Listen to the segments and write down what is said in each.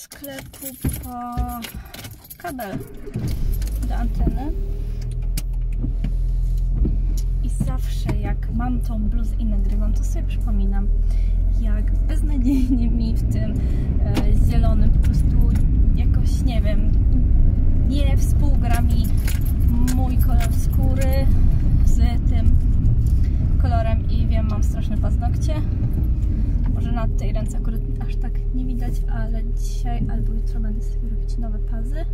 sklepu po kabel do anteny i zawsze jak mam tą bluzę i nagrywam, to sobie przypominam, jak beznadziejnie mi w tym zielonym po prostu jakoś, nie wiem, nie współgra mi mój kolor skóry z tym kolorem i wiem, mam straszne paznokcie. Może na tej ręce akurat aż tak nie widać, ale dzisiaj albo jutro będę sobie robić nowe pazy,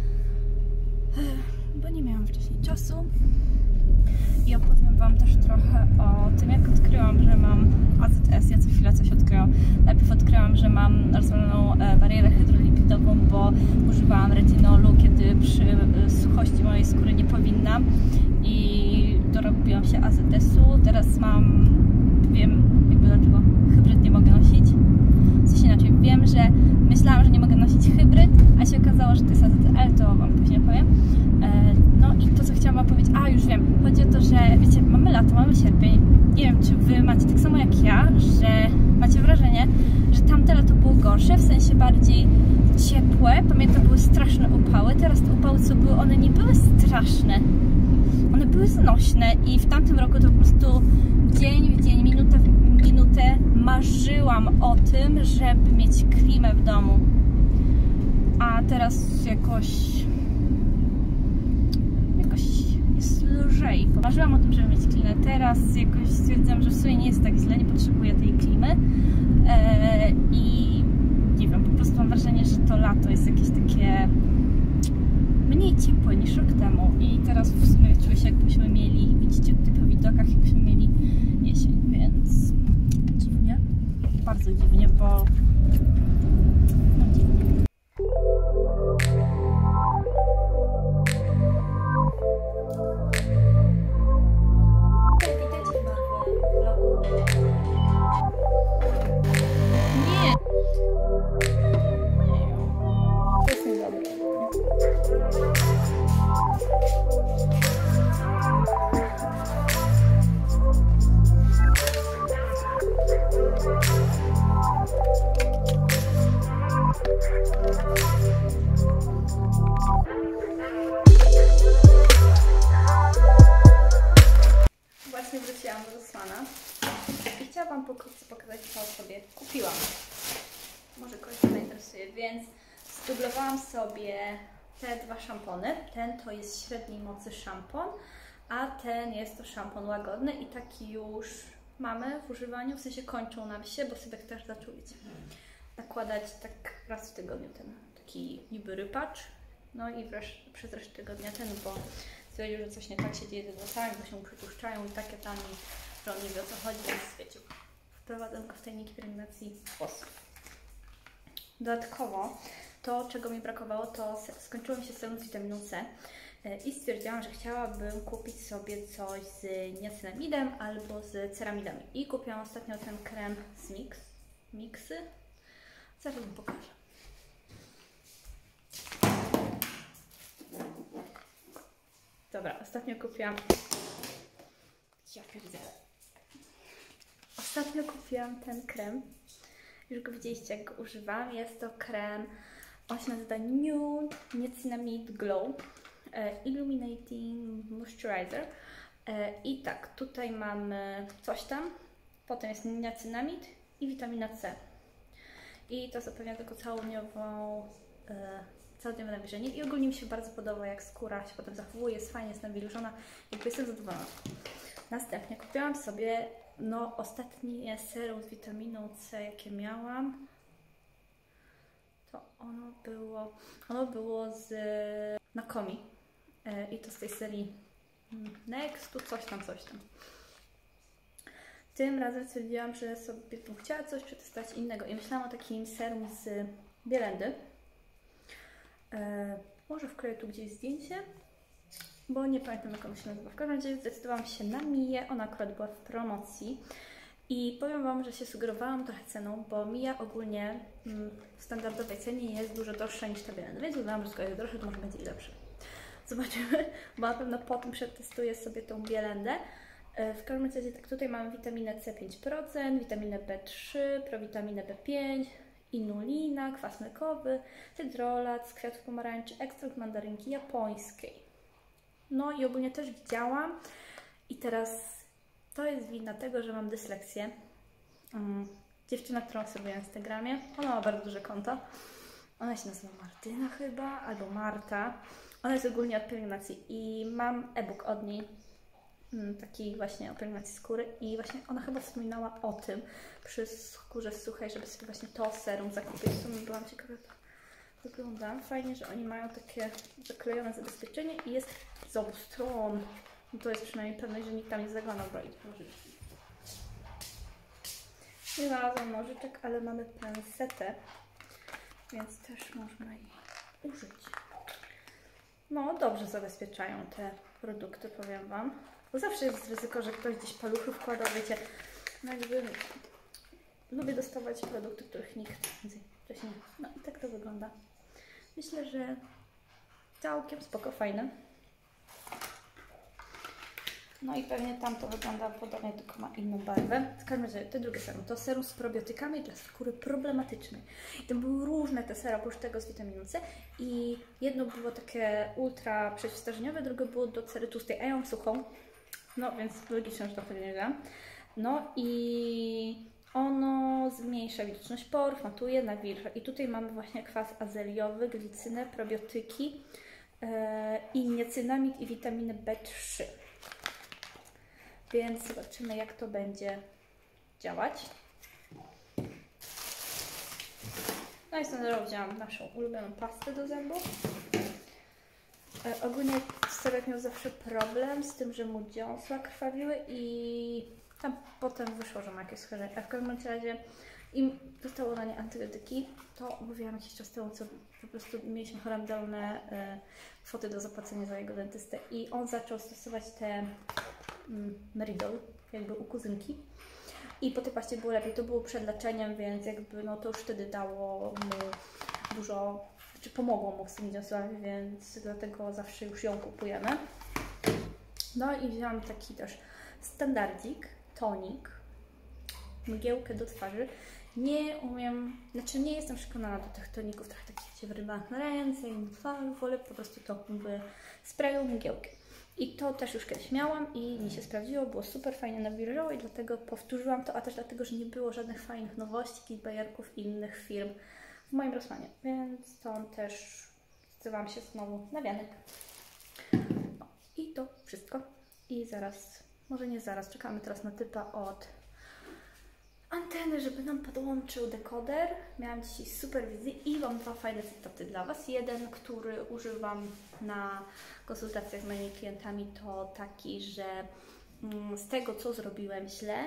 bo nie miałam wcześniej czasu. I opowiem Wam też trochę o tym, jak odkryłam, że mam AZS. Ja co chwilę coś odkryłam. Najpierw odkryłam, że mam rozwaloną barierę hydrolipidową, bo używałam retinolu, kiedy przy suchości mojej skóry nie powinnam i dorobiłam się AZS-u. Teraz wiem jakby dlaczego hybryd nie mogę nosić. Coś inaczej, wiem, że myślałam, że nie mogę nosić hybryd, a się okazało, że to jest AZL, to Wam później powiem. No i to, co chciałam Wam powiedzieć, już wiem, chodzi o to, że wiecie, mamy lato, mamy sierpień. Nie wiem, czy Wy macie tak samo jak ja, że macie wrażenie, że tamte lato było gorsze, w sensie bardziej ciepłe. Pamiętam, były straszne upały. Teraz te upały, co były, one nie były straszne. One były znośne i w tamtym roku to po prostu dzień w dzień, minutę w minutę marzyłam o tym, żeby mieć klimę w domu. A teraz jakoś jest lżej. Marzyłam o tym, żeby mieć klimę. Teraz jakoś stwierdzam, że w sumie nie jest tak źle, nie potrzebuję tej klimy. I nie wiem, po prostu mam wrażenie, że to lato jest jakieś takie mniej ciepłe niż rok temu. I teraz w sumie czuję się, jakbyśmy mieli, widzicie tutaj po widokach, jakbyśmy mieli jesień, więc dziwnie. Bardzo dziwnie, bo no dziwnie. Witajcie w vlogu. Nie! To jest niedobre. Właśnie wróciłam do Rossmana i chciałam Wam pokrótce pokazać, co sobie kupiłam. Może kogoś to zainteresuje, więc zdublowałam sobie te dwa szampony. Ten to jest średniej mocy szampon, a ten jest to szampon łagodny i taki już mamy w używaniu, w sensie kończą nam się, bo sobie też zaczął nakładać tak raz w tygodniu ten taki niby rypacz. No i przez resztę tygodnia ten, bo stwierdził, że coś nie tak się dzieje ze włosami, bo się przytłuszczają i takie tam, że on nie wie, o co chodzi, więc wiecie, wprowadzam go w tajniki pielęgnacji włosów. Dodatkowo to, czego mi brakowało, to skończyło mi się serum z witaminą C i stwierdziłam, że chciałabym kupić sobie coś z niacinamidem albo z ceramidami. I kupiłam ostatnio ten krem z Mixy. Zaraz Wam pokażę. Dobra, ostatnio kupiłam... Ja pierdzielę. Ostatnio kupiłam ten krem. Już go widzieliście, jak go używam. Jest to krem, on się nazywa Nude Niacinamide Glow Illuminating Moisturizer. I tak, tutaj mamy coś tam, potem jest niacinamid i witamina C. I to zapewnia tylko całodniowe nawilżenie i ogólnie mi się bardzo podoba, jak skóra się potem zachowuje, jest fajnie, jest nawilżona, jakby jestem zadowolona. Następnie kupiłam sobie ostatnie serum z witaminą C, jakie miałam. To ono było z Nakomi i to z tej serii Next, coś tam. Tym razem stwierdziłam, że sobie bym chciała coś przetestować innego i myślałam o takim serum z Bielendy. Może wkleję tu gdzieś zdjęcie, bo nie pamiętam, jak ona się nazywa. W każdym razie zdecydowałam się na Mię, ona akurat była w promocji i powiem Wam, że się sugerowałam trochę ceną, bo Mia ogólnie w standardowej cenie jest dużo droższa niż ta Bielenda, więc uznałam, że skoro jest droższa, to może będzie i lepsze. Zobaczymy, bo na pewno potem przetestuję sobie tą Bielendę. W każdym razie tak, tutaj mamy witaminę C 5%, witaminę B3, prowitaminę B5 inulina, kwas mlekowy, hydrolat z kwiatów pomarańczy, ekstrakt mandarynki japońskiej. No i ogólnie też widziałam i teraz to jest wina tego, że mam dysleksję. Dziewczyna, którą obserwuję na Instagramie, ona ma bardzo duże konto. Ona się nazywa Martyna chyba, albo Marta. Ona jest ogólnie od pielęgnacji i mam e-book od niej, taki właśnie o pielęgnacji skóry i właśnie ona chyba wspominała o tym przy skórze suchej, żeby sobie właśnie to serum zakupić. W sumie byłam ciekawa, jak to wygląda. Fajnie, że oni mają takie zaklejone zabezpieczenie i jest z obu stron. No to jest przynajmniej pewność, że nikt tam nie zaglądał broić. Nie znalazłam nożyczek, ale mamy pensetę, więc też można jej użyć. No, dobrze zabezpieczają te produkty, powiem Wam. Bo zawsze jest ryzyko, że ktoś gdzieś paluchy wkładał, wiecie. No jakby lubię dostawać produkty, których nikt wcześniej. No i tak to wygląda. Myślę, że całkiem spoko, fajne. No i pewnie tam to wygląda podobnie, tylko ma inną barwę. W każdym razie te drugie serum to serum z probiotykami dla skóry problematycznej. I tam były różne te sera, oprócz tego z witaminą C. I jedno było takie ultra przeciwstarzeniowe, drugie było do cery tłustej, a ja mam suchą. No więc logicznie, że to wtedy nie wiem. No i ono zmniejsza widoczność porów, matuje, nawilża. I tutaj mamy właśnie kwas azeliowy, glicynę, probiotyki i niacynamid i witaminę B3. Więc zobaczymy, jak to będzie działać. No i stąd wzięłam naszą ulubioną pastę do zębów. Ogólnie Sylwek miał zawsze problem z tym, że mu dziąsła krwawiły i tam potem wyszło, że ma jakieś schorzenie. A w każdym razie im dostało na nie antybiotyki, to mówiłam jakiś czas temu, co po prostu mieliśmy horrendalne kwoty do zapłacenia za jego dentystę i on zaczął stosować te Meridol, jakby u kuzynki. I po tej paście było lepiej. To było przed leczeniem, więc jakby no to już wtedy dało mu dużo, znaczy pomogło mu z tymi dziąsłami, więc dlatego zawsze już ją kupujemy. No i wzięłam taki też standardzik, tonik, mgiełkę do twarzy. Nie umiem, znaczy nie jestem przekonana do tych toników, trochę takich się wyrywam na ręce i na twarzy, wolę po prostu to w sprayu mgiełkę. I to też już kiedyś miałam i mi się sprawdziło, było super fajnie nawilżało i dlatego powtórzyłam to, a też dlatego, że nie było żadnych fajnych nowości, jakichś bajerków innych firm w moim Rossmanie, więc stąd też zdecydowałam się znowu na wianek. No, i to wszystko. I zaraz, może nie zaraz, czekamy teraz na typa od anteny, żeby nam podłączył dekoder. Miałam dzisiaj superwizję i mam dwa fajne cytaty dla Was. Jeden, który używam na konsultacjach z moimi klientami, to taki, że z tego, co zrobiłem źle,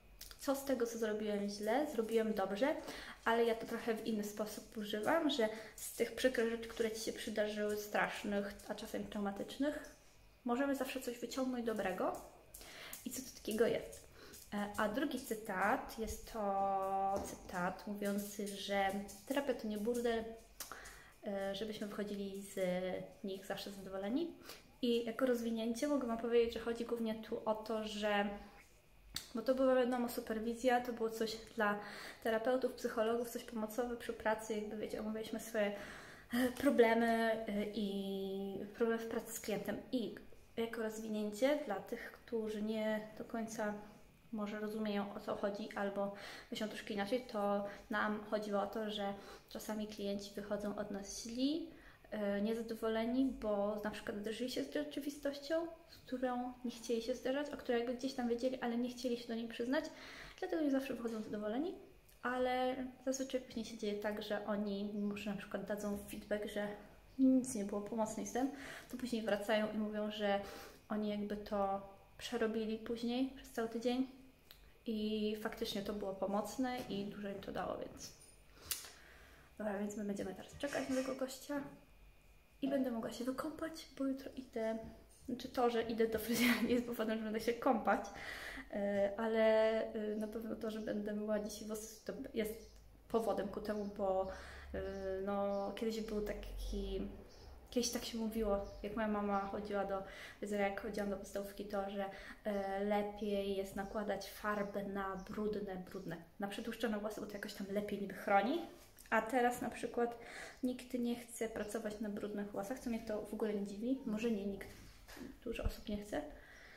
zrobiłem dobrze, ale ja to trochę w inny sposób używam, że z tych przykrych rzeczy, które Ci się przydarzyły, strasznych, a czasem traumatycznych, możemy zawsze coś wyciągnąć dobrego. I co to takiego jest? A drugi cytat jest to cytat mówiący, że terapia to nie burdel, żebyśmy wychodzili z nich zawsze zadowoleni. I jako rozwinięcie mogę Wam powiedzieć, że chodzi głównie tu o to, że, bo to była wiadomo superwizja, to było coś dla terapeutów, psychologów, coś pomocowe przy pracy, jakby wiecie, omawialiśmy swoje problemy i problemy w pracy z klientem. I jako rozwinięcie dla tych, którzy nie do końca może rozumieją, o co chodzi, albo myślą troszkę inaczej, to nam chodziło o to, że czasami klienci wychodzą od nas źli, niezadowoleni, bo na przykład zderzyli się z rzeczywistością, z którą nie chcieli się zderzać, o której jakby gdzieś tam wiedzieli, ale nie chcieli się do niej przyznać, dlatego nie zawsze wychodzą zadowoleni, ale zazwyczaj później się dzieje tak, że oni, mimo że na przykład dadzą feedback, że nic nie było pomocne z tym, to później wracają i mówią, że oni jakby to przerobili później przez cały tydzień i faktycznie to było pomocne i dużo im to dało, więc dobra, więc my będziemy teraz czekać na tego gościa i będę mogła się wykąpać, bo jutro idę, znaczy to, że idę do fryzjera nie jest powodem, że będę się kąpać, ale na pewno to, że będę myła dzisiaj włosy, to jest powodem ku temu, bo no kiedyś był taki... Kiedyś tak się mówiło, jak moja mama chodziła do fryzjera, jak chodziłam do podstawówki, to, że lepiej jest nakładać farbę na brudne, na przetłuszczone włosy, bo to jakoś tam lepiej niby chroni. A teraz na przykład nikt nie chce pracować na brudnych włosach, co mnie to w ogóle nie dziwi. Może nie nikt, dużo osób nie chce.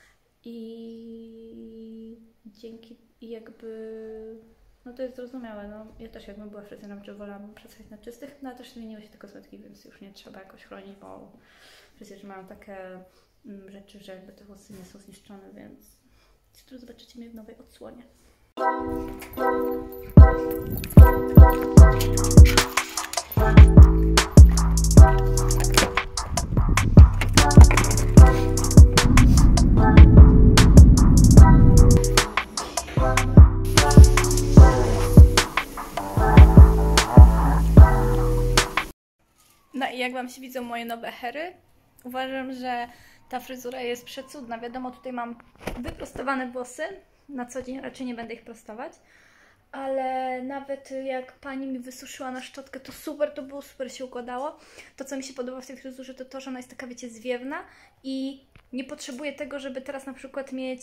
I no to jest zrozumiałe, no ja też jakbym była fryzjerem, czy wolałabym pracować na czystych, no ale też zmieniły się te kosmetyki, więc już nie trzeba jakoś chronić, bo fryzjerzy mają takie rzeczy, że jakby te włosy nie są zniszczone, więc jutro zobaczycie mnie w nowej odsłonie. No i jak Wam się widzą moje nowe hery? Uważam, że ta fryzura jest przecudna. Wiadomo, tutaj mam wyprostowane włosy. Na co dzień raczej nie będę ich prostować. Ale nawet jak pani mi wysuszyła na szczotkę, to super to było, super się układało. To, co mi się podoba w tej fryzurze, to to, że ona jest taka, wiecie, zwiewna i nie potrzebuję tego, żeby teraz na przykład mieć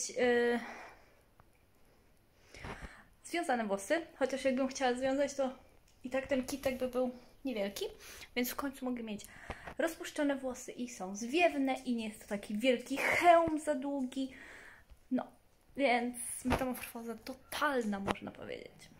związane włosy. Chociaż jakbym chciała związać, to i tak ten kitek by był niewielki, więc w końcu mogę mieć rozpuszczone włosy i są zwiewne i nie jest to taki wielki hełm za długi. No, więc metamorfoza totalna, można powiedzieć.